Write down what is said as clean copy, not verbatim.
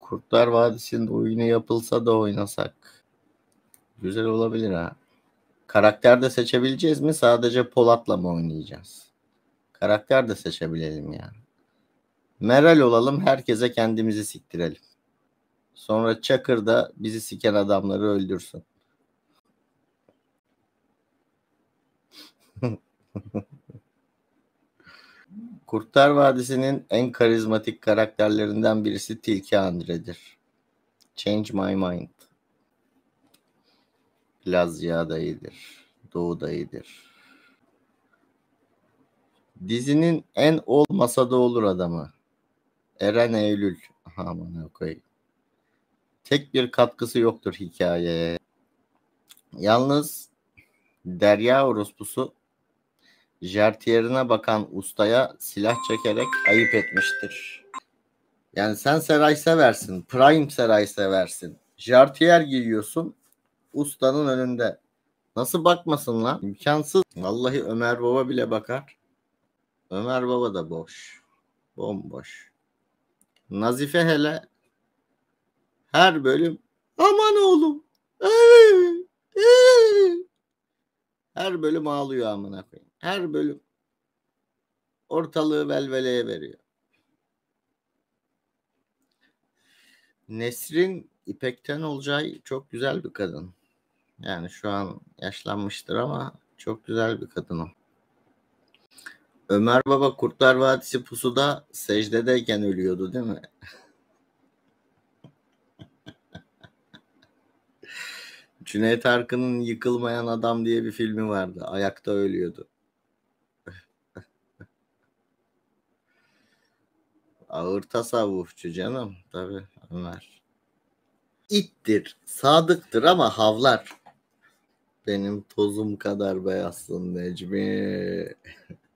Kurtlar Vadisi'nin oyunu yapılsa da oynasak. Güzel olabilir ha. Karakter de seçebileceğiz mi? Sadece Polat'la mı oynayacağız? Karakter de seçebilelim yani. Meral olalım, herkese kendimizi siktirelim. Sonra Çakır da bizi siken adamları öldürsün. Kurtlar Vadisi'nin en karizmatik karakterlerinden birisi Tilki Andre'dir. Change My Mind. Lazia da iyidir. Doğu da iyidir. Dizinin en olmasa da olur adamı. Eren Eylül. Aman koyayım. Tek bir katkısı yoktur hikayeye. Yalnız Derya orospusu jartiyerine bakan ustaya silah çekerek ayıp etmiştir. Yani sen Seray seversin. Prime Seray seversin. Jartiyer giyiyorsun ustanın önünde. Nasıl bakmasın lan? İmkansız. Vallahi Ömer Baba bile bakar. Ömer Baba da boş. Bomboş. Nazife hele her bölüm aman oğlum. Her bölüm ağlıyor amına koyayım. Her bölüm ortalığı velveleye veriyor. Nesrin İpekten Olcay çok güzel bir kadın. Yani şu an yaşlanmıştır ama çok güzel bir kadın o. Ömer Baba Kurtlar Vadisi pusuda secdedeyken ölüyordu değil mi? Cüneyt Arkın'ın Yıkılmayan Adam diye bir filmi vardı. Ayakta ölüyordu. Ağır tasavvufçu canım. Tabii Ömer. İttir, sadıktır ama havlar. Benim tozum kadar beyazsın Necmi.